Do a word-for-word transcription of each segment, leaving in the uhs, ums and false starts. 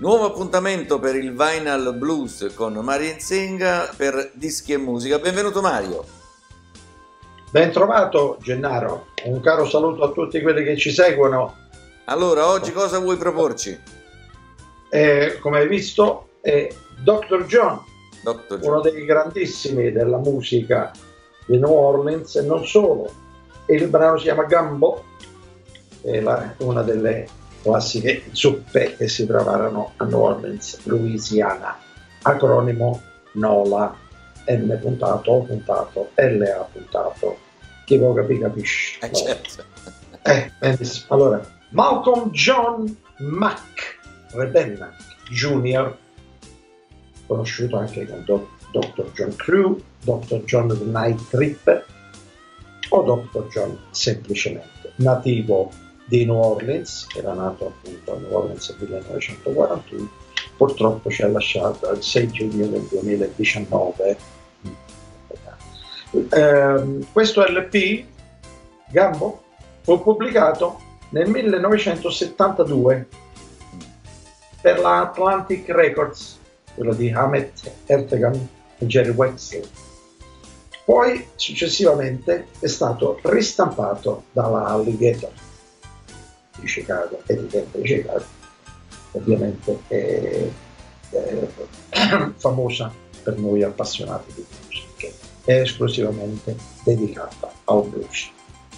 Nuovo appuntamento per il Vinyl Blues con Mario Insenga per Dischi e Musica. Benvenuto Mario. Ben trovato Gennaro, un caro saluto a tutti quelli che ci seguono. Allora, oggi cosa vuoi proporci? Eh, come hai visto è doctor John, doctor John, uno dei grandissimi della musica di New Orleans e non solo. Il brano si chiama Gumbo, è la, una delle classiche zuppe che si trovarono a New Orleans, Louisiana, acronimo NOLA, N puntato, O puntato, L A puntato, chi può capire capisce. Eh, certo. Eh, benissimo. Allora, Malcolm John Mack Rebennack Junior, conosciuto anche come doctor John Crew, doctor John the Night Tripper o doctor John semplicemente, nativo di New Orleans, era nato appunto a New Orleans nel millenovecentoquarantuno, purtroppo ci ha lasciato il sei giugno del duemiladiciannove. Eh, questo L P, Gumbo, fu pubblicato nel millenovecentosettantadue per la Atlantic Records, quello di Ahmet Ertegun e Jerry Wexler. Poi successivamente è stato ristampato dalla Alligator di Chicago, etichetta di Chicago, ovviamente è, è famosa per noi appassionati di blues, che è esclusivamente dedicata al blues.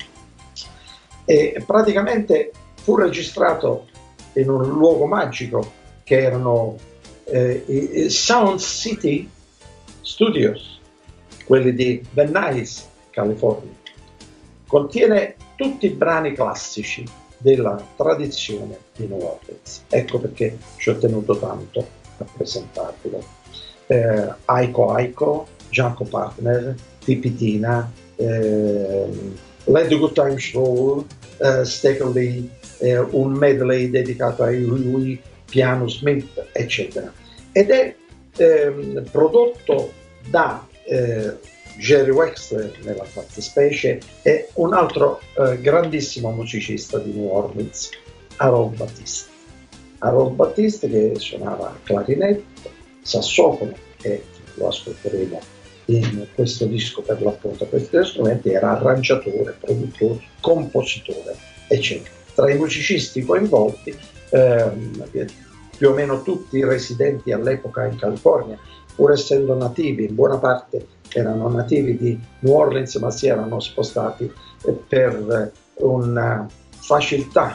E praticamente fu registrato in un luogo magico che erano eh, i Sound City Studios, quelli di Van Nuys, California. Contiene tutti i brani classici della tradizione di New Orleans. Ecco perché ci ho tenuto tanto a presentarvelo. Eh, Aiko Aiko, Janko Partner, Tipitina, eh, Let the Good Times Roll, eh, Stacker Lee, eh, un medley dedicato a lui, Piano Smith, eccetera. Ed è eh, prodotto da eh, Jerry Wexler nella fattispecie e un altro eh, grandissimo musicista di New Orleans, Harold Batiste. Harold Batiste che suonava clarinetto, sassofono, e lo ascolteremo in questo disco per l'appunto. Questi tre strumenti, era arrangiatore, produttore, compositore, eccetera. Tra i musicisti coinvolti, ehm, più o meno tutti residenti all'epoca in California, pur essendo nativi, in buona parte erano nativi di New Orleans, ma si erano spostati per una facilità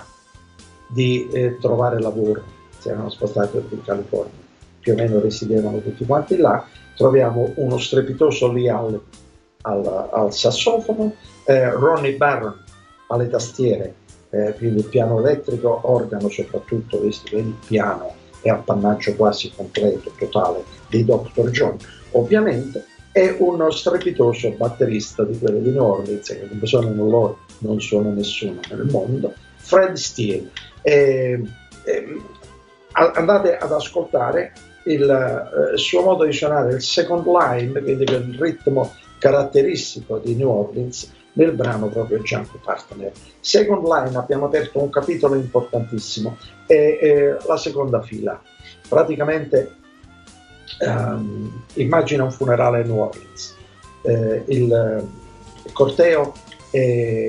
di eh, trovare lavoro, si erano spostati in California, più o meno residevano tutti quanti là. Troviamo uno strepitoso Lee al, al, al sassofono, eh, Ronnie Barron alle tastiere, eh, quindi il piano elettrico, organo soprattutto, visto che il piano è appannaggio quasi completo, totale, di doctor John, ovviamente. È uno strepitoso batterista di quelli di New Orleans, che come sono loro non sono nessuno nel mondo, Fred Steele. E, e, andate ad ascoltare il eh, suo modo di suonare il second line, quindi il ritmo caratteristico di New Orleans, nel brano proprio Janko Partner. Second line, abbiamo aperto un capitolo importantissimo, è, è la seconda fila. Praticamente Um, immagina un funerale a New Orleans, eh, il, il corteo è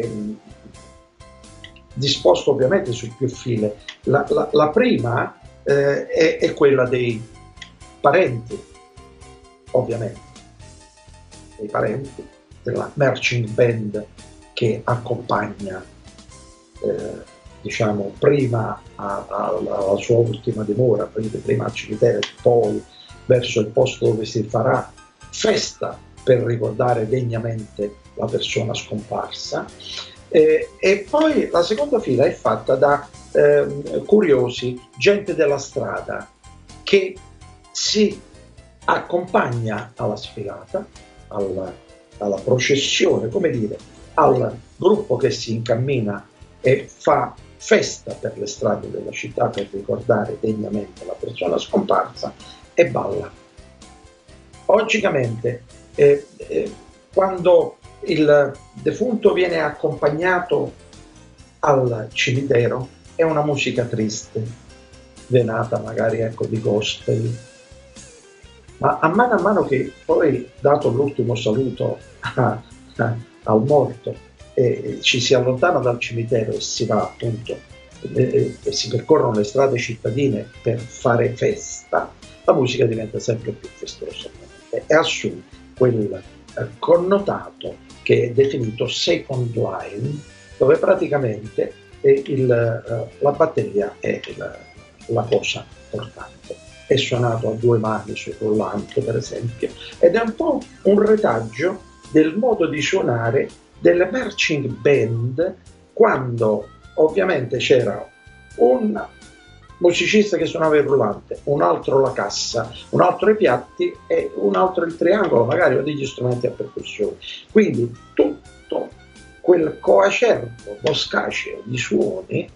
disposto ovviamente su più file. La, la, la prima eh, è, è quella dei parenti, ovviamente, dei parenti della marching band che accompagna eh, diciamo prima alla sua ultima dimora, prima al cimitero, poi verso il posto dove si farà festa per ricordare degnamente la persona scomparsa. Eh, e poi la seconda fila è fatta da eh, curiosi, gente della strada che si accompagna alla sfilata, alla, alla processione, come dire, al gruppo che si incammina e fa festa per le strade della città per ricordare degnamente la persona scomparsa, e balla. Logicamente, eh, eh, quando il defunto viene accompagnato al cimitero, è una musica triste, venata magari, ecco, di gospel. Ma a mano a mano che poi, dato l'ultimo saluto a, a, al morto, e ci si allontana dal cimitero e si va appunto e, e si percorrono le strade cittadine per fare festa, la musica diventa sempre più festosa e, e assume quel eh, connotato che è definito second line, dove praticamente è il, eh, la batteria è il, la cosa portante. È suonato a due mani sul rullante, per esempio, ed è un po' un retaggio del modo di suonare delle marching band, quando ovviamente c'era un musicista che suonava il rullante, un altro la cassa, un altro i piatti e un altro il triangolo, magari, o degli strumenti a percussione. Quindi tutto quel coacervo boscaceo di suoni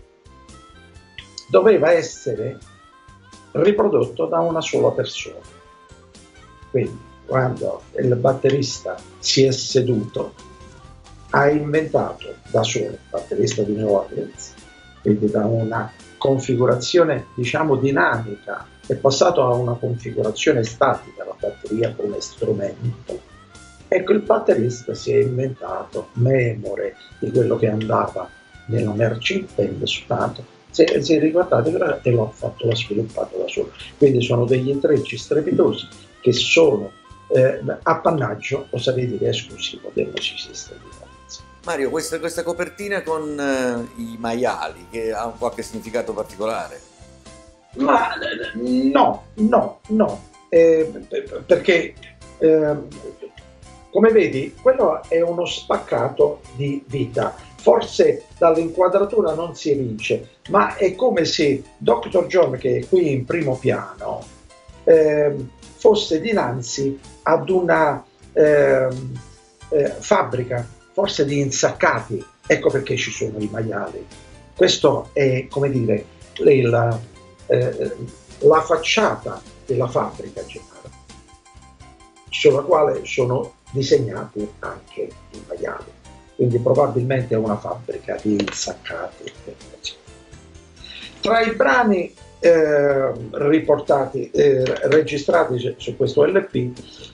doveva essere riprodotto da una sola persona. Quindi quando il batterista si è seduto, ha inventato da solo, il batterista di New Orleans, quindi da una configurazione diciamo dinamica, è passato a una configurazione statica, la batteria come strumento. Ecco, il batterista si è inventato, memore di quello che andava nella marching band suonato, si è, si è riguardato e l'ho fatto, l'ha sviluppato da solo. Quindi sono degli intrecci strepitosi che sono eh, appannaggio, oserei dire, esclusivo del musicista di Lorenzo. Mario, questa, questa copertina con eh, i maiali, che ha un qualche significato particolare? Ma no, no, no, eh, perché eh, come vedi, quello è uno spaccato di vita. Forse dall'inquadratura non si evince, ma è come se doctor John, che è qui in primo piano, eh, fosse dinanzi ad una eh, eh, fabbrica, forse di insaccati. Ecco perché ci sono i maiali. Questo è, come dire, la, eh, la facciata della fabbrica generale, sulla quale sono disegnati anche i maiali. Quindi probabilmente è una fabbrica di insaccati. Tra i brani eh, riportati, eh, registrati su questo L P,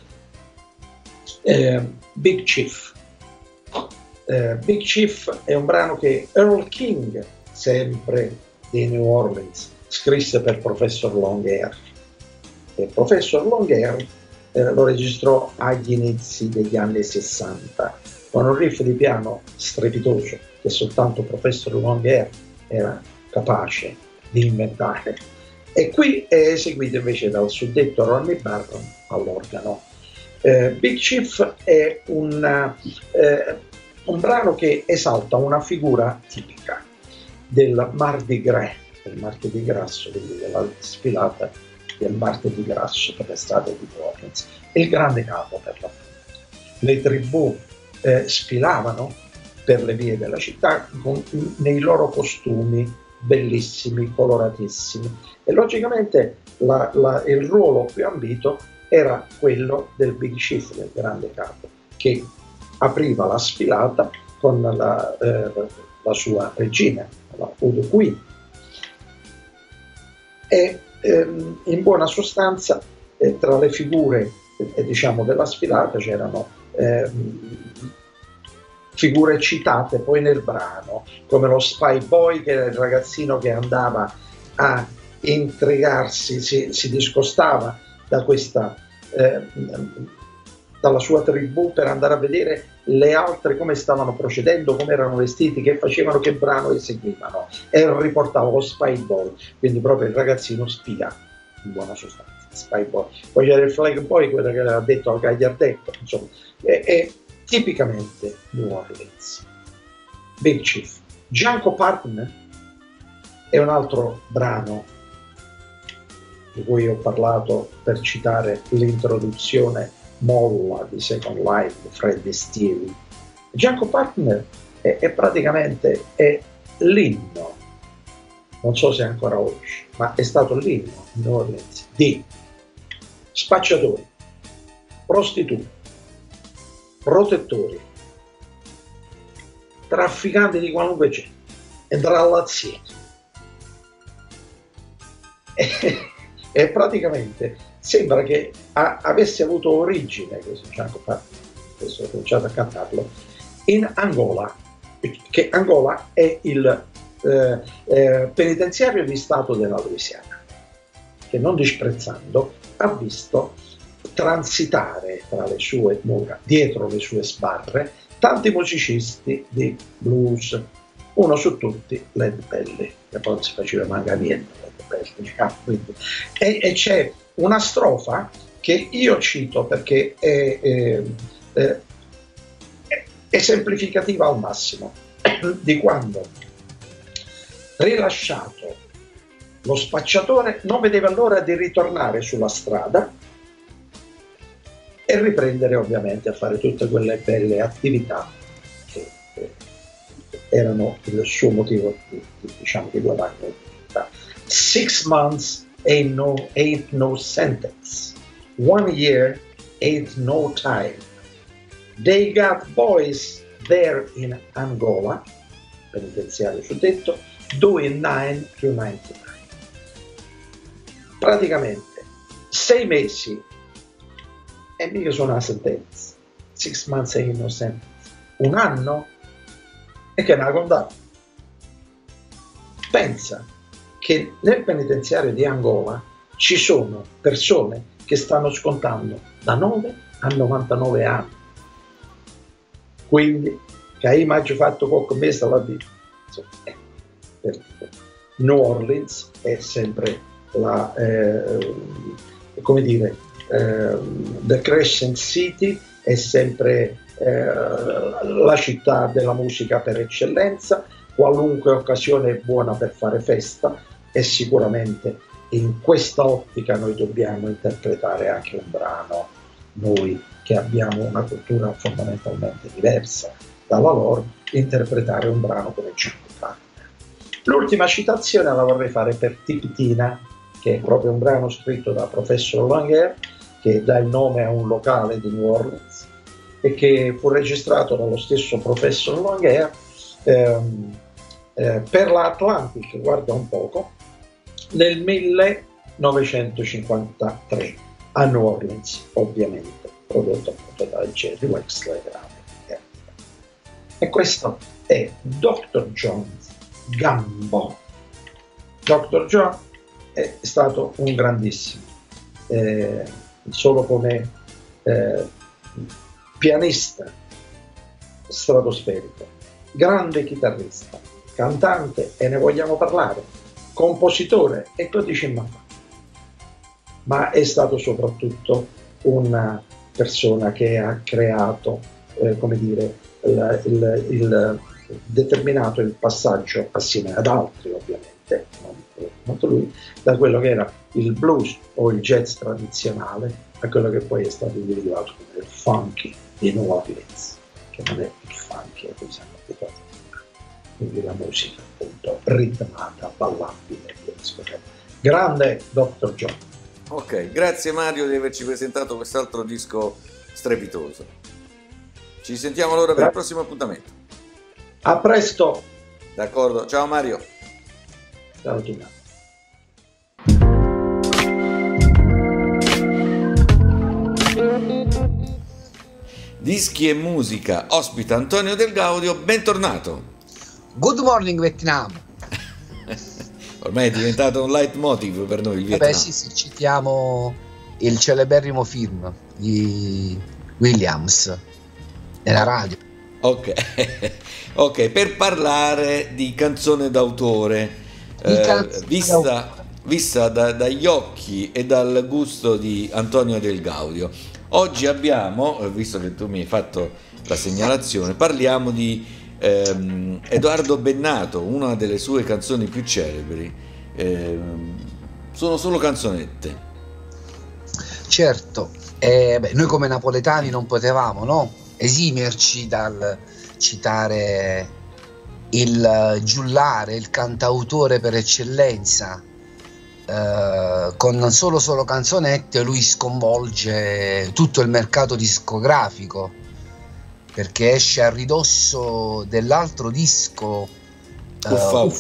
eh, Big Chief. Eh, Big Chief è un brano che Earl King, sempre di New Orleans, scrisse per Professor Longhair. E Professor Longhair eh, lo registrò agli inizi degli anni sessanta, con un riff di piano strepitoso che soltanto Professor Longhair era capace di inventare. E qui è eseguito invece dal suddetto Ronnie Barron all'organo. Eh, Big Chief è un, eh, un brano che esalta una figura tipica del Mardi Gras, del martedì grasso, quindi della sfilata del martedì grasso per le strade di New Orleans, il grande capo per l'appunto. Le tribù eh, sfilavano per le vie della città con, nei loro costumi bellissimi, coloratissimi, e logicamente la, la, il ruolo più ambito era quello del Big Chief, del grande capo, che apriva la sfilata con la, eh, la sua regina, la Voodoo Queen. E ehm, in buona sostanza eh, tra le figure eh, diciamo della sfilata c'erano ehm, figure citate poi nel brano, come lo Spy Boy, che era il ragazzino che andava a intrigarsi, si, si discostava da questa, eh, dalla sua tribù per andare a vedere le altre come stavano procedendo, come erano vestiti, che facevano, che brano eseguivano, e riportava lo Spy Boy, quindi proprio il ragazzino spia, in buona sostanza, Spy Boy. Poi c'era il Flag Boy, quello che aveva detto al gagliardetto, insomma, e, e tipicamente New Orleans. Big Chief. Junko Partner è un altro brano di cui ho parlato per citare l'introduzione molla di Second Life di Freddie Steele. Junko Partner è, è praticamente è l'inno, non so se ancora oggi, ma è stato l'inno in New Orleans di spacciatori, prostituti, protettori, trafficanti di qualunque genere, intrallazzieri, e praticamente sembra che a, avesse avuto origine, questo adesso ho cominciato a cantarlo, in Angola, che Angola è il eh, eh, penitenziario di Stato della Louisiana, che non disprezzando ha visto transitare tra le sue mura, dietro le sue sbarre, tanti musicisti di blues, uno su tutti Led Belly, che poi non si faceva manca niente, Led Belly, ah, quindi. E, e c'è una strofa che io cito perché è, è, è, è esemplificativa al massimo di quando, rilasciato lo spacciatore, non vedeva l'ora di ritornare sulla strada e riprendere ovviamente a fare tutte quelle belle attività che, che erano il suo motivo di, di, diciamo, di guadagno. Six months ain't no, ain't no sentence. One year ain't no time. They got boys there in Angola, penitenziario suddetto, doing nine to ninety-nine. Praticamente sei mesi e mica sono una sentenza. Six months ain't no sentence. Un anno e che è una condanna. Pensa che nel penitenziario di Angola ci sono persone che stanno scontando da nove a novantanove anni. Quindi, che hai mai fatto qualche mese alla vita? Eh, per New Orleans è sempre la, eh, come dire, eh, The Crescent City è sempre eh, la città della musica per eccellenza. Qualunque occasione è buona per fare festa e sicuramente in questa ottica noi dobbiamo interpretare anche un brano, noi che abbiamo una cultura fondamentalmente diversa dalla loro, interpretare un brano come Django Partner. L'ultima citazione la vorrei fare per Tipitina, che è proprio un brano scritto da Professor Longueur, che dà il nome a un locale di New Orleans e che fu registrato dallo stesso Professor Longueur ehm, eh, per la Atlantic, guarda un poco, nel millenovecentocinquantatré a New Orleans, ovviamente, prodotto appunto da Jerry Wexler. E questo è doctor John Gambo. doctor John è stato un grandissimo, eh, solo come eh, pianista stratosferico, grande chitarrista, cantante, e ne vogliamo parlare, compositore e codice in mano, ma è stato soprattutto una persona che ha creato, eh, come dire, il, il, il determinato il passaggio assieme ad altri, ovviamente, non molto lui, da quello che era il blues o il jazz tradizionale a quello che poi è stato individuato come il funky di New Orleans, che non è il funky a cui siamo abituati, quindi la musica appunto ritmata, ballabile. Grande doctor John. Ok, grazie Mario di averci presentato quest'altro disco strepitoso. Ci sentiamo allora per il prossimo appuntamento. A presto. D'accordo, ciao Mario. Ciao Gina. Dischi e musica ospita Antonio Del Gaudio, bentornato. Good morning Vietnam. Ormai è diventato un leitmotiv per noi il Vietnam. Eh beh sì, sì, citiamo il celeberrimo film di Williams nella radio. Ok, ok, per parlare di canzone d'autore, eh, canzone vista, d'autore. vista da, dagli occhi e dal gusto di Antonio Del Gaudio. Oggi abbiamo, visto che tu mi hai fatto la segnalazione, parliamo di ehm, Edoardo Bennato, una delle sue canzoni più celebri. Ehm, sono solo canzonette. Certo, eh, beh, noi come napoletani non potevamo, no? esimerci dal citare il giullare, il cantautore per eccellenza. Eh, con solo solo canzonette lui sconvolge tutto il mercato discografico, perché esce a ridosso dell'altro disco Uffa, uh, uffa. uffa,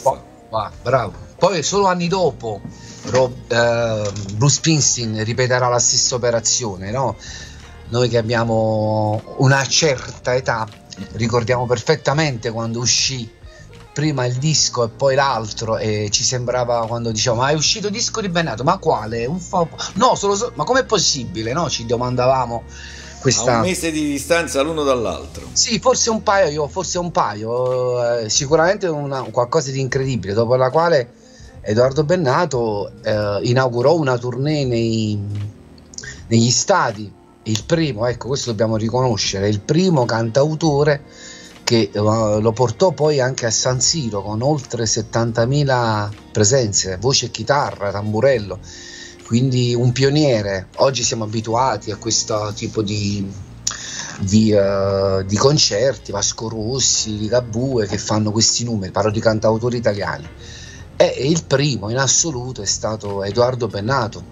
Ah, bravo. Poi solo anni dopo Rob, eh, Bruce Springsteen ripeterà la stessa operazione, no? Noi che abbiamo una certa età ricordiamo perfettamente quando uscì prima il disco e poi l'altro, e ci sembrava, quando diciamo ma è uscito il disco di Bennato, ma quale? Un fa... no, solo, solo... ma com'è possibile, no? Ci domandavamo questa... a un mese di distanza l'uno dall'altro. Sì, forse un paio, forse un paio, eh, sicuramente una, qualcosa di incredibile, dopo la quale Edoardo Bennato eh, inaugurò una tournée nei, negli stadi, il primo, ecco, questo dobbiamo riconoscere, il primo cantautore che uh, lo portò poi anche a San Siro con oltre settantamila presenze, voce e chitarra, tamburello, quindi un pioniere. Oggi siamo abituati a questo tipo di, di, uh, di concerti, Vasco Rossi, Ligabue, che fanno questi numeri, parlo di cantautori italiani, e il primo in assoluto è stato Edoardo Bennato.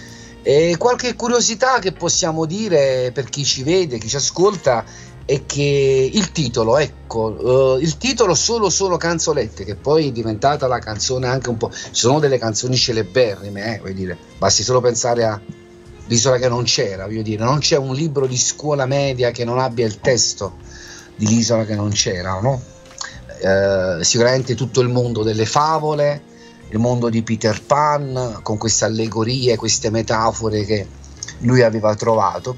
E qualche curiosità che possiamo dire per chi ci vede, chi ci ascolta, è che il titolo, ecco, uh, il titolo Solo Solo Canzolette, che poi è diventata la canzone anche un po', ci sono delle canzoni celeberrime, eh, voglio dire, basti solo pensare a L'isola che non c'era, voglio dire, non c'è un libro di scuola media che non abbia il testo di L'isola che non c'era, no? Uh, sicuramente tutto il mondo delle favole, il mondo di Peter Pan, con queste allegorie, queste metafore che lui aveva trovato.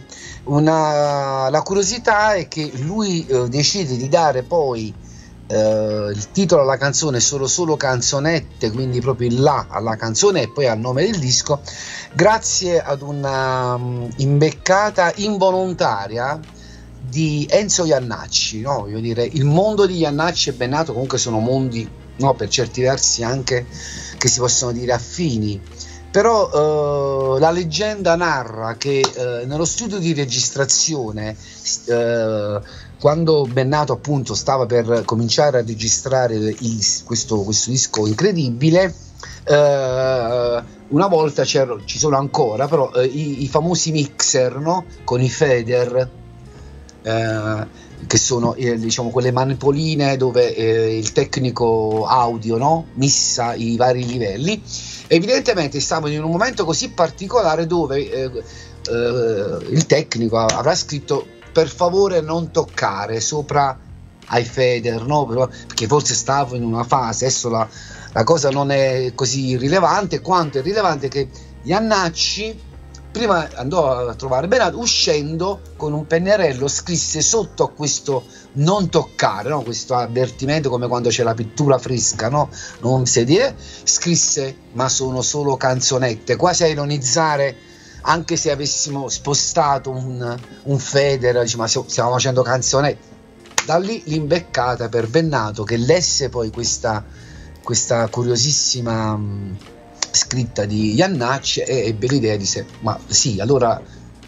Una, la curiosità è che lui eh, decide di dare poi eh, il titolo alla canzone Solo Solo Canzonette, quindi proprio il là alla canzone e poi al nome del disco, grazie ad una um, imbeccata involontaria di Enzo Jannacci, no? Voglio dire, il mondo di Jannacci e Bennato comunque sono mondi, no, per certi versi anche che si possono dire affini, però eh, la leggenda narra che eh, nello studio di registrazione, eh, quando Bennato appunto stava per cominciare a registrare il, questo, questo disco incredibile, eh, una volta c'erano, ci sono ancora però eh, i, i famosi mixer, no? Con i fader, eh, che sono eh, diciamo quelle manipoline dove eh, il tecnico audio, no? Missa i vari livelli. Evidentemente stavano in un momento così particolare dove eh, eh, il tecnico avrà scritto per favore non toccare sopra ai fader, no? Perché forse stavo in una fase, adesso la, la cosa non è così rilevante quanto è rilevante che Jannacci prima andò a trovare Bennato, uscendo con un pennarello scrisse sotto a questo non toccare, no? Questo avvertimento, come quando c'è la pittura fresca, no? Non si dire, scrisse ma sono solo canzonette, quasi a ironizzare, anche se avessimo spostato un, un Feder, dice, ma stiamo facendo canzonette. Da lì l'imbeccata per Bennato, che lesse poi questa, questa curiosissima mh, scritta di Jannacci e ebbe l'idea di sé, ma sì, allora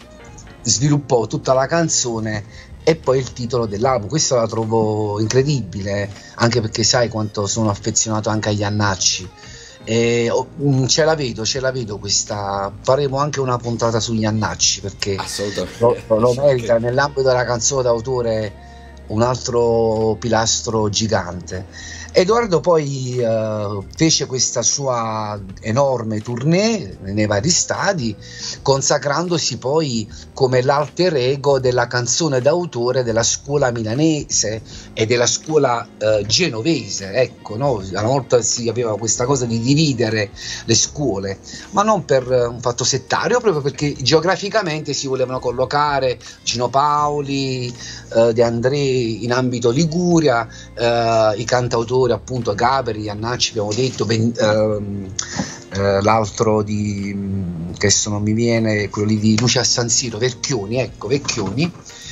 sviluppò tutta la canzone e poi il titolo dell'album. Questo la trovo incredibile, anche perché sai quanto sono affezionato anche a Jannacci, e oh, ce la vedo, ce la vedo questa, faremo anche una puntata su Jannacci perché lo, lo merita, nell'ambito della canzone d'autore, un altro pilastro gigante. Edoardo poi uh, fece questa sua enorme tournée nei vari stadi, consacrandosi poi come l'alter ego della canzone d'autore della scuola milanese e della scuola uh, genovese. Ecco, no? Una volta si aveva questa cosa di dividere le scuole, ma non per un fatto settario, proprio perché geograficamente si volevano collocare Gino Paoli, uh, De André in ambito Liguria, uh, i cantautori appunto Gabri, Jannacci abbiamo detto, ben, ehm, eh, l'altro di che adesso non mi viene, quello lì di Luce a San Siro, Vecchioni, ecco Vecchioni,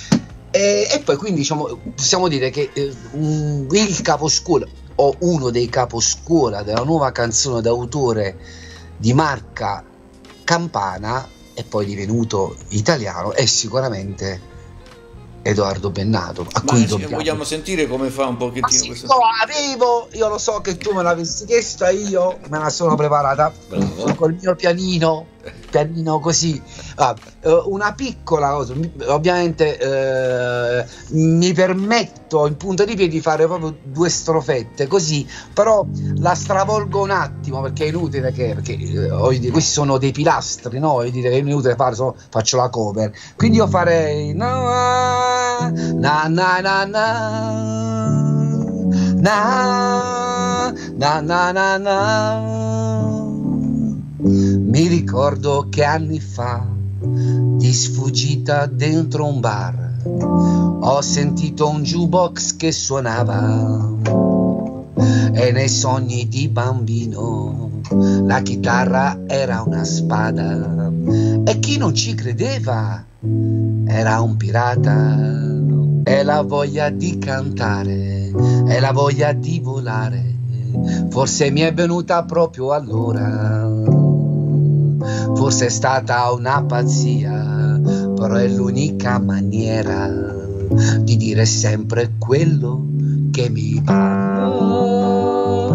e, e poi quindi diciamo possiamo dire che eh, il caposcuola o uno dei caposcuola della nuova canzone d'autore di marca campana e poi divenuto italiano è sicuramente Edoardo Bennato, a ma cui dobbiamo... vogliamo sentire come fa un pochettino sì, questo. No, avevo, io lo so che tu me l'avessi chiesta, io me la sono preparata. Bravo. Col mio pianino pianino così. Ah, una piccola cosa, ovviamente eh, mi permetto in punta di piedi di fare proprio due strofette così, però la stravolgo un attimo perché è inutile che, perché eh, questi sono dei pilastri, no? Voglio dire, è inutile fare, solo faccio la cover, quindi io farei na na na na na na na na na. Mi ricordo che anni fa, di sfuggita dentro un bar, ho sentito un jukebox che suonava e nei sogni di bambino la chitarra era una spada e chi non ci credeva era un pirata. E la voglia di cantare e la voglia di volare forse mi è venuta proprio allora. Forse è stata una pazzia, però è l'unica maniera di dire sempre quello che mi va.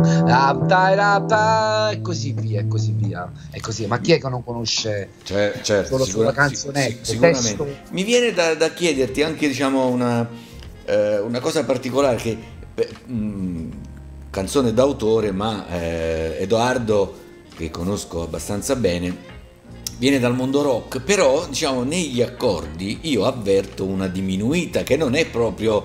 E così via, e così via. E così. Ma chi è che non conosce cioè, certo, solo sicura, sulla canzonetta? Sic- sicuramente. Testo... Mi viene da, da chiederti anche, diciamo, una, eh, una cosa particolare che beh, mh, canzone d'autore, ma eh, Edoardo, che conosco abbastanza bene, viene dal mondo rock, però diciamo negli accordi io avverto una diminuita che non è proprio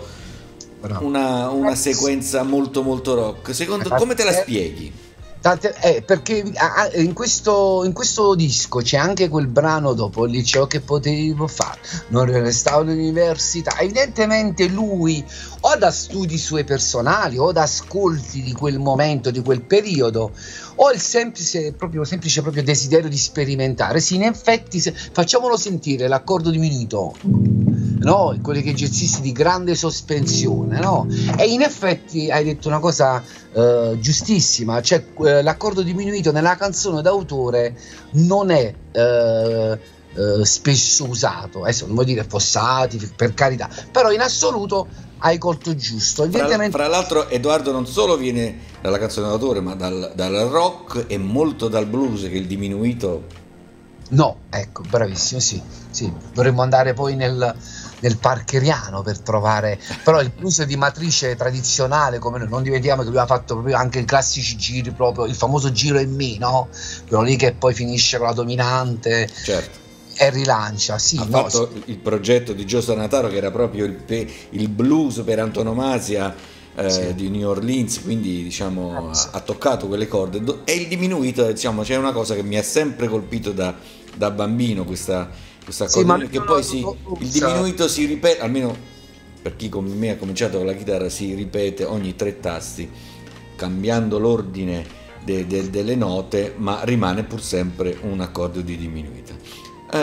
una, una sequenza molto molto rock. Secondo come te la spieghi? Tante, eh, perché in questo, in questo disco c'è anche quel brano dopo il liceo che potevo fare, non restavo all'università. Evidentemente lui o da studi suoi personali o da ascolti di quel momento, di quel periodo, o il semplice proprio, semplice proprio desiderio di sperimentare. Sì, in effetti, se, facciamolo sentire l'accordo diminuito, no? Quelli che esercizi di grande sospensione, no? E in effetti hai detto una cosa eh, giustissima, cioè eh, l'accordo diminuito nella canzone d'autore non è eh, eh, spesso usato. Adesso non vuol dire fossati, per carità, però in assoluto hai colto giusto. Evidentemente... Fra, fra l'altro Edoardo non solo viene dalla canzone d'autore, ma dal, dal rock e molto dal blues, che il diminuito... No, ecco, bravissimo, sì, sì. Dovremmo andare poi nel, nel parkeriano per trovare, però il blues di matrice tradizionale, come noi, non dimentichiamo che lui ha fatto proprio anche i classici giri, proprio il famoso giro in mi, no? Quello lì che poi finisce con la dominante. Certo. E rilancia, sì. Ha no, fatto sì. Il progetto di Joe Sanataro, che era proprio il, il blues per antonomasia eh, sì. di New Orleans, quindi diciamo ha, ha toccato quelle corde. E il diminuito, diciamo, c'è una cosa che mi ha sempre colpito da, da bambino, questa, questa sì, cosa, ma che poi si, il diminuito si ripete, almeno per chi come me ha cominciato con la chitarra, si ripete ogni tre tasti, cambiando l'ordine de, de, delle note, ma rimane pur sempre un accordo di diminuita.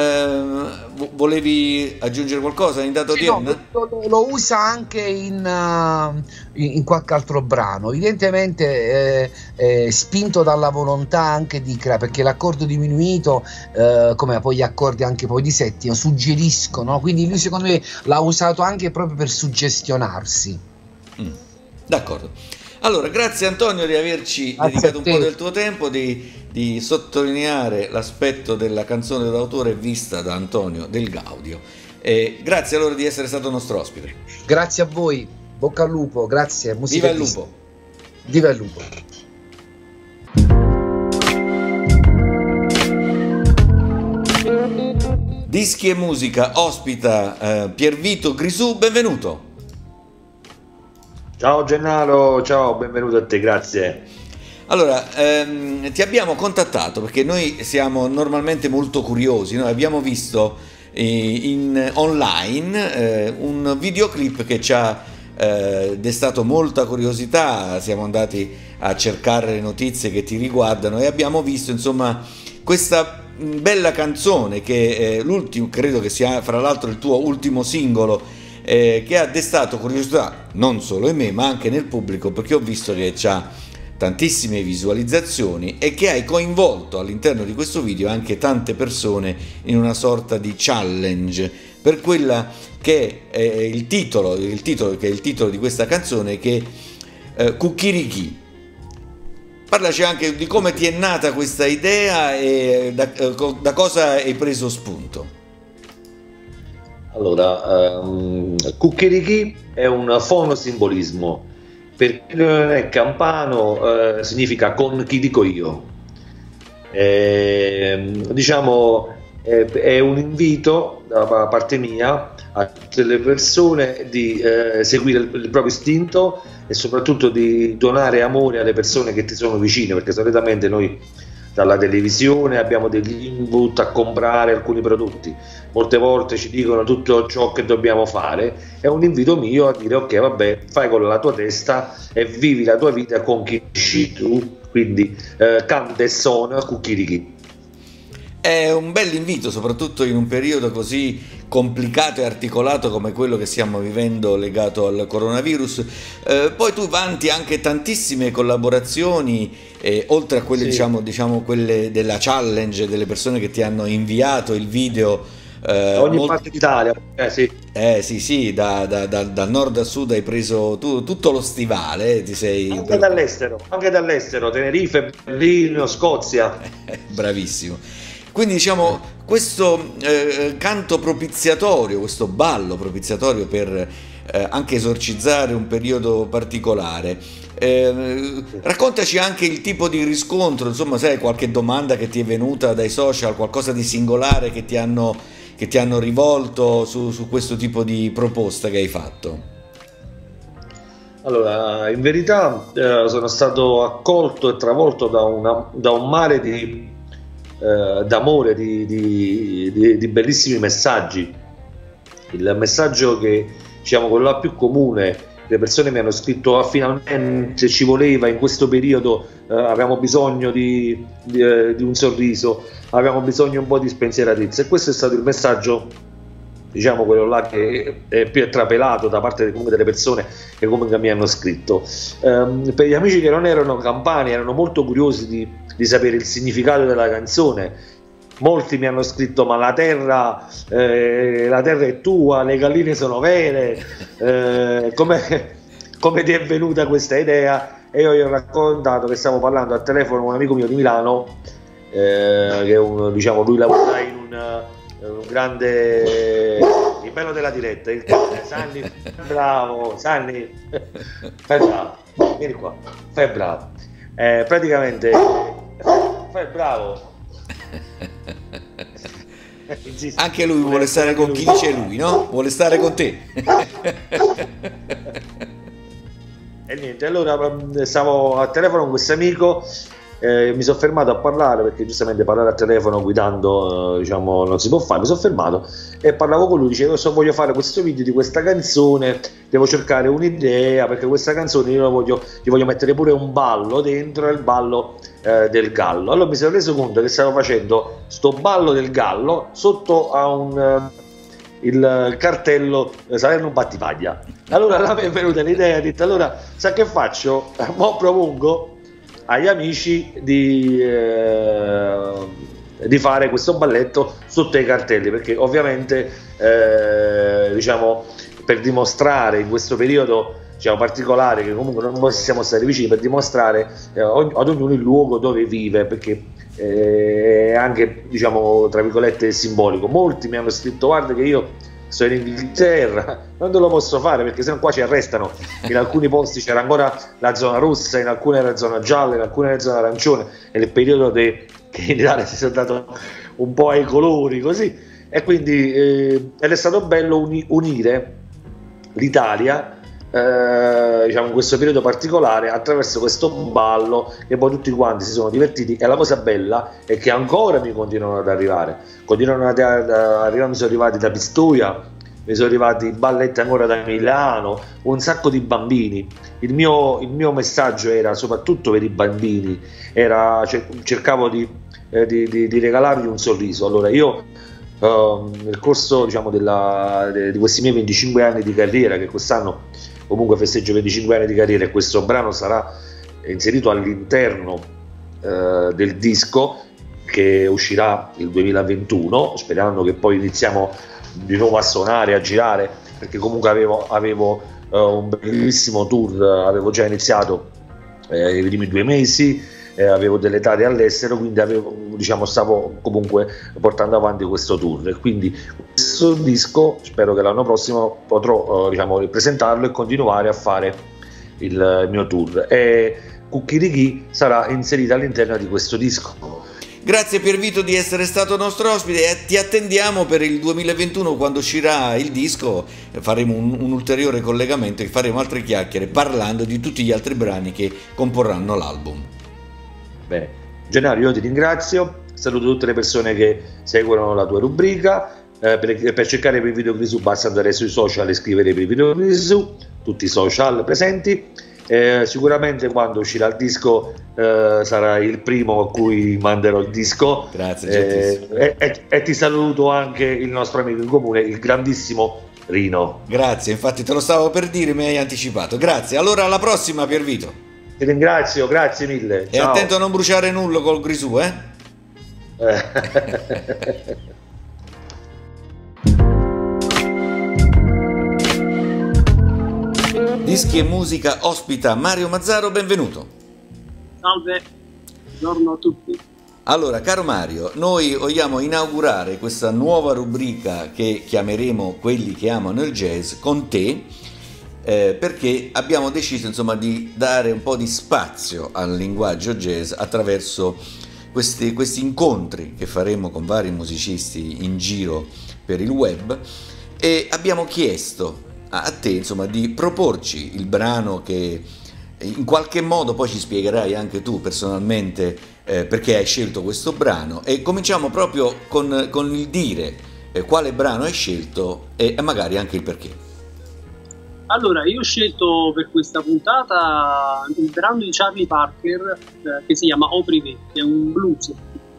Uh, volevi aggiungere qualcosa in dato sì, odierna? No, lo, lo usa anche in, uh, in qualche altro brano, evidentemente eh, eh, spinto dalla volontà anche di creare, perché l'accordo diminuito eh, come poi gli accordi anche poi di settimo suggeriscono, quindi lui secondo me l'ha usato anche proprio per suggestionarsi. mm, d'accordo. Allora, grazie Antonio di averci grazie dedicato un po' del tuo tempo, di, di sottolineare l'aspetto della canzone d'autore vista da Antonio Del Gaudio. E grazie allora di essere stato nostro ospite. Grazie a voi, bocca al lupo, grazie. Viva il lupo. Viva il lupo. Dischi e musica ospita eh, Piervito Grisù, benvenuto. Ciao Gennaro, ciao, benvenuto a te, grazie. Allora, ehm, ti abbiamo contattato perché noi siamo normalmente molto curiosi, noi abbiamo visto eh, in online eh, un videoclip che ci ha eh, destato molta curiosità, siamo andati a cercare le notizie che ti riguardano e abbiamo visto insomma questa bella canzone che è l'ultimo, credo che sia fra l'altro il tuo ultimo singolo, Eh, che ha destato curiosità non solo in me ma anche nel pubblico, perché ho visto che ha tantissime visualizzazioni e che hai coinvolto all'interno di questo video anche tante persone in una sorta di challenge per quella che è il titolo, il titolo che è il titolo di questa canzone, che è eh, Cucchirichì. Parlaci anche di come ti è nata questa idea e da, da cosa hai preso spunto. Allora, um, Cucchirichì è un fonosimbolismo. Per chi non è campano, eh, significa con chi dico io. E, diciamo, è, è un invito da parte mia a tutte le persone di eh, seguire il, il proprio istinto e soprattutto di donare amore alle persone che ti sono vicine, perché solitamente noi dalla televisione abbiamo degli input a comprare alcuni prodotti, molte volte ci dicono tutto ciò che dobbiamo fare. È un invito mio a dire ok, vabbè, fai con la tua testa e vivi la tua vita con chi scegli tu, quindi eh, canta e suona Cucchirichì. È un bel invito, soprattutto in un periodo così complicato e articolato come quello che stiamo vivendo legato al coronavirus. Eh, poi tu vanti anche tantissime collaborazioni, eh, oltre a quelle, sì. diciamo, diciamo quelle della challenge, delle persone che ti hanno inviato il video. Eh, ogni molti... parte d'Italia, eh sì, eh, sì, sì da, da, da, dal nord a sud hai preso tu, tutto lo stivale, ti sei... Anche dall'estero, anche dall'estero, Tenerife, Berlino, Scozia. Bravissimo. Quindi diciamo questo eh, canto propiziatorio, questo ballo propiziatorio per eh, anche esorcizzare un periodo particolare. Eh, raccontaci anche il tipo di riscontro, insomma, sai, qualche domanda che ti è venuta dai social, qualcosa di singolare che ti hanno, che ti hanno rivolto su, su questo tipo di proposta che hai fatto? Allora, in verità eh, sono stato accolto e travolto da, una, da un mare di... Uh, d'amore, di, di, di, di bellissimi messaggi. Il messaggio che, diciamo, quello là più comune, le persone mi hanno scritto ah, finalmente ci voleva in questo periodo, uh, avevamo bisogno di, di, uh, di un sorriso, avevamo bisogno un po' di spensieratezza, e questo è stato il messaggio, diciamo, quello là che è più trapelato da parte comunque delle persone che comunque mi hanno scritto. Um, per gli amici che non erano campani, erano molto curiosi di di sapere il significato della canzone. Molti mi hanno scritto ma la terra, eh, la terra è tua, le galline sono vere, eh, come, come ti è venuta questa idea? E io gli ho raccontato che stavo parlando al telefono con un amico mio di Milano, eh, che è un, diciamo, lui lavora in un, un grande, il bello della diretta, il cane, Sanni, bravo, Sanni, fai bravo, vieni qua, fai bravo. Eh, praticamente fai bravo. Anche lui vuole stare con chi dice lui, no? Vuole stare con te. E niente, allora stavo al telefono con questo amico, eh, mi sono fermato a parlare perché giustamente parlare al telefono guidando eh, diciamo non si può fare. Mi sono fermato e parlavo con lui, dicevo so, voglio fare questo video di questa canzone, devo cercare un'idea perché questa canzone io la voglio, gli voglio mettere pure un ballo dentro, il ballo eh, del gallo. Allora mi sono reso conto che stavo facendo sto ballo del gallo sotto a un eh, il cartello eh, Salerno Battipaglia. Allora là mi è venuta l'idea, ho detto allora sa che faccio? Mo propongo agli amici di, eh, di fare questo balletto sotto i cartelli, perché ovviamente eh, diciamo per dimostrare in questo periodo diciamo particolare che comunque non possiamo stare vicini, per dimostrare eh, ad ognuno il luogo dove vive, perché eh, è anche diciamo tra virgolette simbolico. Molti mi hanno scritto guarda che io sono in Inghilterra, non te lo posso fare perché sennò qua ci arrestano. In alcuni posti c'era ancora la zona rossa, in alcune era la zona gialla, in alcune era la zona arancione, è il periodo de, che in Italia si è dato un po' ai colori così, e quindi eh, ed è stato bello uni, unire l'Italia eh, diciamo in questo periodo particolare attraverso questo ballo, che poi tutti quanti si sono divertiti. E la cosa bella è che ancora mi continuano ad arrivare, continuano ad arrivare, mi sono arrivati da Pistoia, mi sono arrivati balletti ancora da Milano, un sacco di bambini. Il mio, il mio messaggio era soprattutto per i bambini, era, cercavo di, eh, di, di, di regalargli un sorriso. Allora io uh, nel corso diciamo della, de, di questi miei venticinque anni di carriera, che quest'anno comunque festeggio venticinque anni di carriera, e questo brano sarà inserito all'interno eh, del disco che uscirà il duemilaventuno, sperando che poi iniziamo di nuovo a suonare, a girare, perché comunque avevo, avevo uh, un bellissimo tour, avevo già iniziato eh, i primi due mesi, eh, avevo delle date all'estero, quindi avevo, diciamo, stavo comunque portando avanti questo tour, e quindi questo disco spero che l'anno prossimo potrò eh, diciamo, ripresentarlo e continuare a fare il, il mio tour, e Cucchiricchì sarà inserita all'interno di questo disco. Grazie Piervito di essere stato nostro ospite e ti attendiamo per il duemilaventuno, quando uscirà il disco. Faremo un, un ulteriore collegamento e faremo altre chiacchiere parlando di tutti gli altri brani che comporranno l'album. Bene, Gennaro, io ti ringrazio, saluto tutte le persone che seguono la tua rubrica. Eh, per, per cercare per Video Grisù basta andare sui social e scrivere per Video Grisù, tutti i social presenti. Eh, sicuramente quando uscirà il disco eh, sarà il primo a cui manderò il disco. Grazie, eh, e, e, e ti saluto anche il nostro amico in comune, il grandissimo Rino. Grazie, infatti te lo stavo per dire, mi hai anticipato. Grazie, allora alla prossima Piervito. Ti ringrazio, grazie mille. E ciao. Attento a non bruciare nulla col Grisù, eh? eh. Dischi e Musica ospita Mario Mazzaro, benvenuto. Salve, buongiorno a tutti. Allora, caro Mario, noi vogliamo inaugurare questa nuova rubrica che chiameremo Quelli che amano il jazz con te, eh, perché abbiamo deciso insomma di dare un po' di spazio al linguaggio jazz attraverso questi, questi incontri che faremo con vari musicisti in giro per il web, e abbiamo chiesto a te insomma di proporci il brano che in qualche modo poi ci spiegherai anche tu personalmente eh, perché hai scelto questo brano, e cominciamo proprio con, con il dire eh, quale brano hai scelto e magari anche il perché. Allora, io ho scelto per questa puntata il brano di Charlie Parker eh, che si chiama Au Privé, che è un blues.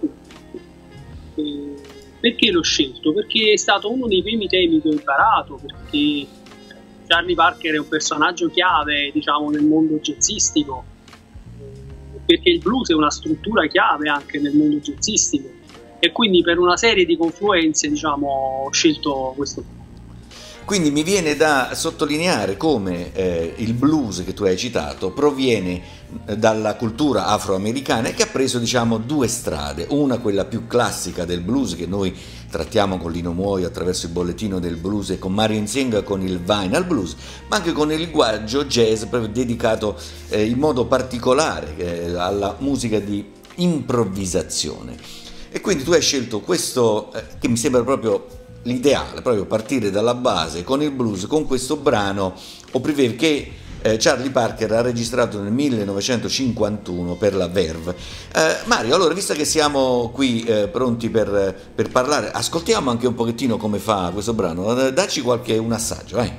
Eh, perché l'ho scelto? Perché è stato uno dei primi temi che ho imparato, perché Charlie Parker è un personaggio chiave, diciamo, nel mondo jazzistico, perché il blues è una struttura chiave anche nel mondo jazzistico, e quindi per una serie di confluenze, diciamo, ho scelto questo. Quindi mi viene da sottolineare come eh, il blues che tu hai citato proviene dalla cultura afroamericana e che ha preso, diciamo, due strade, una quella più classica del blues che noi trattiamo con Lino Muoio attraverso il bollettino del blues e con Mario Insenga con il Vinyl Blues, ma anche con il linguaggio jazz dedicato eh, in modo particolare eh, alla musica di improvvisazione. E quindi tu hai scelto questo eh, che mi sembra proprio l'ideale, proprio partire dalla base con il blues, con questo brano Au Privé che eh, Charlie Parker ha registrato nel millenovecentocinquantuno per la Verve. Eh, Mario, allora, visto che siamo qui eh, pronti per, per parlare, ascoltiamo anche un pochettino come fa questo brano, eh, dacci qualche un assaggio, vai.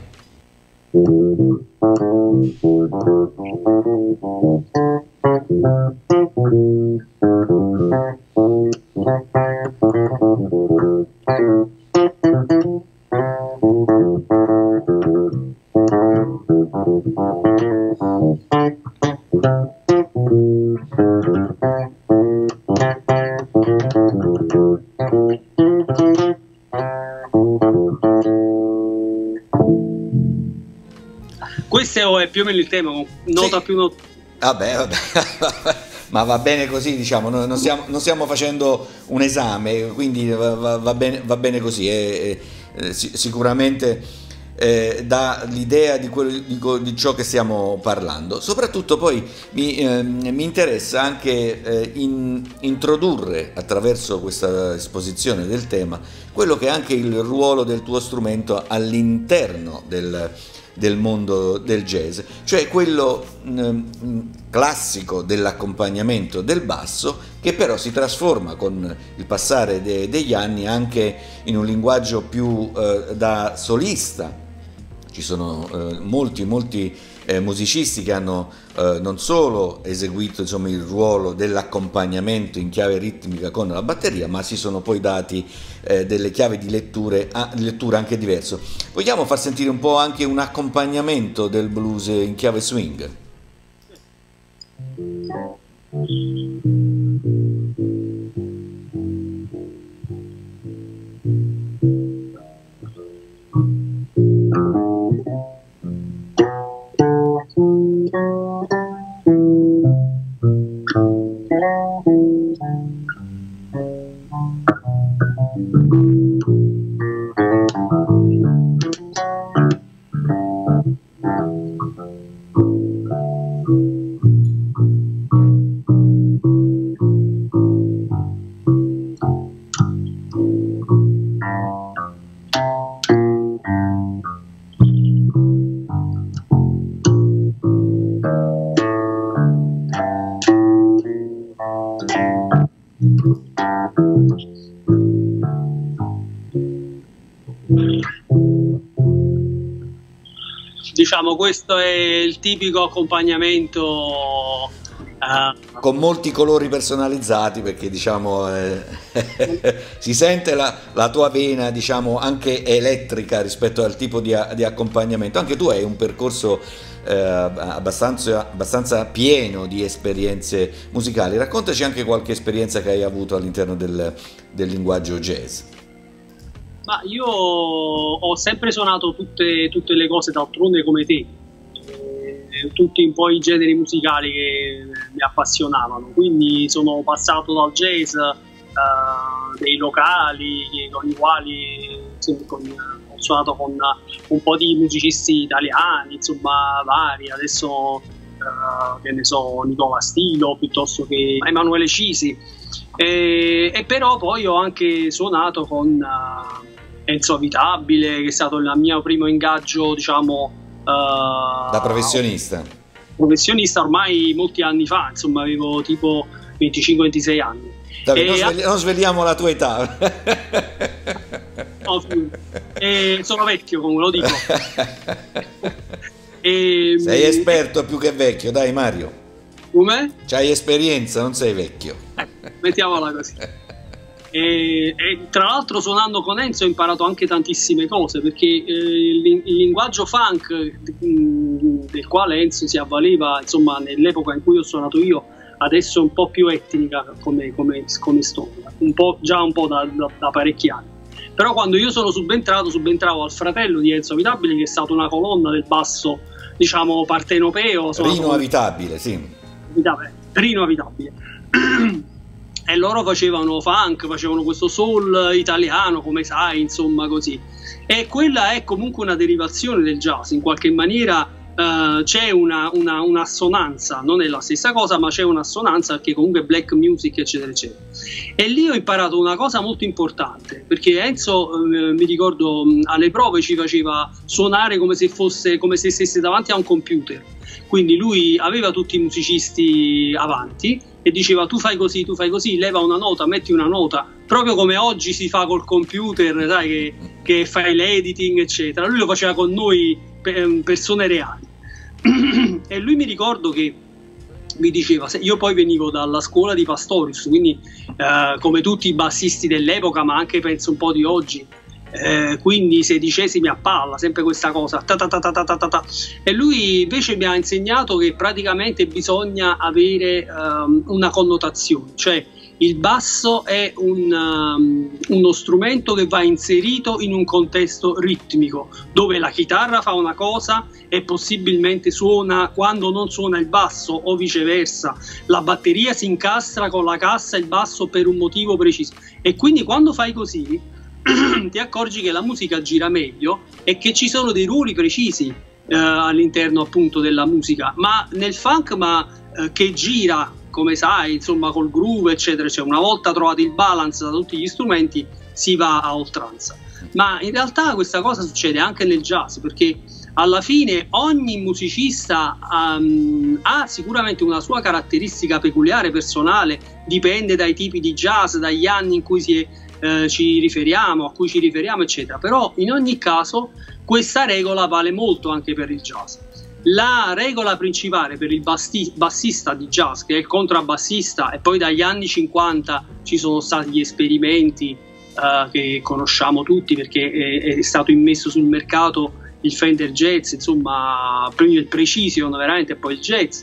Questo è più o meno il tema, nota sì. più nota. Vabbè, vabbè. Ma va bene così, diciamo, non stiamo, non stiamo facendo un esame, quindi va, va, bene, va bene così, e, e, sicuramente eh, dà l'idea di, quello, di, di ciò che stiamo parlando. Soprattutto poi mi, eh, mi interessa anche eh, in, introdurre attraverso questa esposizione del tema quello che è anche il ruolo del tuo strumento all'interno del del mondo del jazz, cioè quello mh, classico dell'accompagnamento del basso, che però si trasforma con il passare de- degli anni anche in un linguaggio più eh, da solista. Ci sono eh, molti molti eh, musicisti che hanno eh, non solo eseguito, insomma, il ruolo dell'accompagnamento in chiave ritmica con la batteria, ma si sono poi dati eh, delle chiavi di, letture, ah, di lettura anche diverso. Vogliamo far sentire un po' anche un accompagnamento del blues in chiave swing? diciamo questo è il tipico accompagnamento uh, con molti colori personalizzati, perché diciamo eh, si sente la, la tua vena, diciamo, anche elettrica rispetto al tipo di, di accompagnamento. Anche tu hai un percorso eh, abbastanza, abbastanza pieno di esperienze musicali. Raccontaci anche qualche esperienza che hai avuto all'interno del, del linguaggio jazz. Ma io ho sempre suonato tutte, tutte le cose, d'altronde come te, eh, tutti un po' i generi musicali che mi appassionavano, quindi sono passato dal jazz, eh, dei locali con i quali insomma, con, ho suonato con un po' di musicisti italiani, insomma vari, adesso eh, che ne so, Nicola Stilo piuttosto che Emanuele Cisi, e, e però poi ho anche suonato con uh, Enzo Avitabile, che è stato il mio primo ingaggio, diciamo, uh, da professionista. Professionista ormai molti anni fa, insomma, avevo tipo venticinque ventisei anni. Davide, non, svegli- non svegliamo la tua età. No, e sono vecchio, come lo dico. e, sei esperto più che vecchio, dai Mario. Come? C'hai esperienza, non sei vecchio. Eh, mettiamola così. E, e tra l'altro suonando con Enzo ho imparato anche tantissime cose, perché eh, il, il linguaggio funk mh, del quale Enzo si avvaleva, insomma, nell'epoca in cui ho suonato io, adesso è un po' più etnica come, come, come storia, un po', già un po' da, da, da parecchi anni. Però quando io sono subentrato, subentravo al fratello di Enzo Avitabile, che è stato una colonna del basso, diciamo, partenopeo. Rino Avitabile, sì. Rino Avitabile. E loro facevano funk, facevano questo soul italiano, come sai, insomma, così. E quella è comunque una derivazione del jazz, in qualche maniera. Uh, c'è una, una, un'assonanza, non è la stessa cosa, ma c'è un'assonanza, perché comunque black music, eccetera eccetera. E lì ho imparato una cosa molto importante, perché Enzo, uh, mi ricordo, alle prove ci faceva suonare come se fosse, come se stesse davanti a un computer. Quindi lui aveva tutti i musicisti avanti e diceva: tu fai così, tu fai così, leva una nota, metti una nota, proprio come oggi si fa col computer, sai, che, che fai l'editing, eccetera. Lui lo faceva con noi, persone reali. E lui, mi ricordo che mi diceva, io poi venivo dalla scuola di Pastorius, quindi eh, come tutti i bassisti dell'epoca, ma anche penso un po' di oggi, eh, quindi sedicesimi a palla, sempre questa cosa, ta ta ta ta ta ta ta. E lui invece mi ha insegnato che praticamente bisogna avere um, una connotazione, cioè il basso è un, um, uno strumento che va inserito in un contesto ritmico, dove la chitarra fa una cosa e possibilmente suona quando non suona il basso, o viceversa. La batteria si incastra con la cassa e il basso per un motivo preciso. E quindi quando fai così ti accorgi che la musica gira meglio e che ci sono dei ruoli precisi eh, all'interno appunto della musica, ma nel funk, ma eh, che gira, come sai, insomma, col groove, eccetera, cioè una volta trovato il balance da tutti gli strumenti si va a oltranza. Ma in realtà questa cosa succede anche nel jazz, perché alla fine ogni musicista um, ha sicuramente una sua caratteristica peculiare, personale, dipende dai tipi di jazz, dagli anni in cui si è, eh, ci riferiamo, a cui ci riferiamo, eccetera. Però in ogni caso questa regola vale molto anche per il jazz. La regola principale per il basti- bassista di jazz, che è il contrabbassista, e poi dagli anni cinquanta ci sono stati gli esperimenti uh, che conosciamo tutti, perché è, è stato immesso sul mercato il Fender Jazz, insomma, prima il Precision veramente, e poi il Jazz.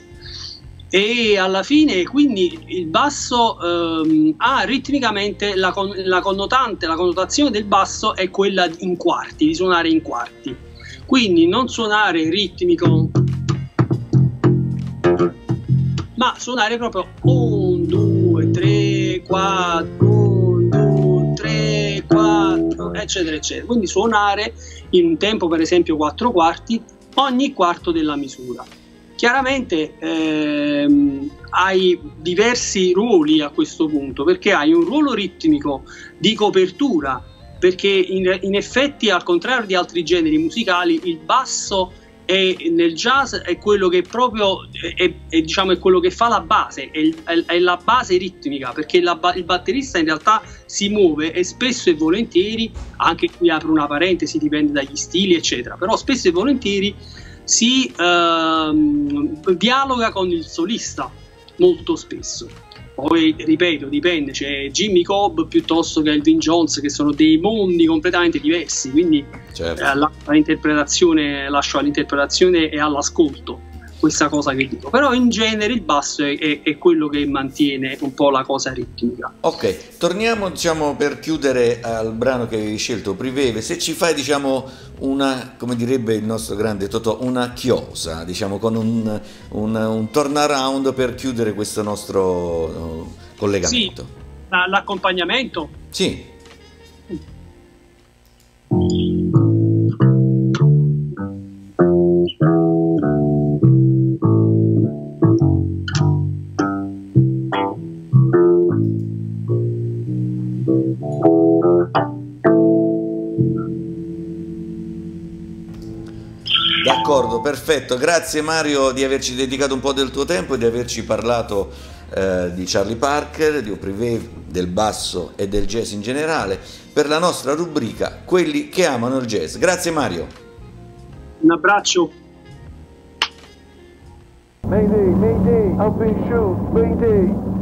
E alla fine quindi il basso um, ha ritmicamente la, con- la connotante, la connotazione del basso è quella in quarti, di suonare in quarti. Quindi non suonare ritmico, ma suonare proprio uno, due, tre, quattro, uno, due, tre, quattro, eccetera, eccetera. Quindi suonare in un tempo, per esempio, quattro quarti, ogni quarto della misura. Chiaramente ehm, hai diversi ruoli a questo punto, perché hai un ruolo ritmico di copertura, perché in, in effetti, al contrario di altri generi musicali, il basso è, nel jazz è quello che proprio è, è, diciamo, è quello che fa la base, è, è, è la base ritmica, perché la, il batterista in realtà si muove, e spesso e volentieri, anche qui apro una parentesi, dipende dagli stili eccetera, però spesso e volentieri si ehm, dialoga con il solista molto spesso. Poi ripeto, dipende, c'è Jimmy Cobb piuttosto che Elvin Jones, che sono dei mondi completamente diversi, quindi certo. eh, la, l'interpretazione, lascio all'interpretazione e all'ascolto questa cosa che dico, però in genere il basso è, è, è quello che mantiene un po' la cosa ritmica. Ok, torniamo diciamo per chiudere al brano che avevi scelto, Priveve. Se ci fai diciamo una, come direbbe il nostro grande Totò, una chiosa, diciamo con un, un, un turnaround per chiudere questo nostro uh, collegamento. Sì, l'accompagnamento? Sì. D'accordo, perfetto, grazie Mario di averci dedicato un po' del tuo tempo e di averci parlato eh, di Charlie Parker, di Privé, del basso e del jazz in generale, per la nostra rubrica Quelli che amano il jazz. Grazie Mario. Un abbraccio. Mayday, Mayday, up in shoot, Mayday.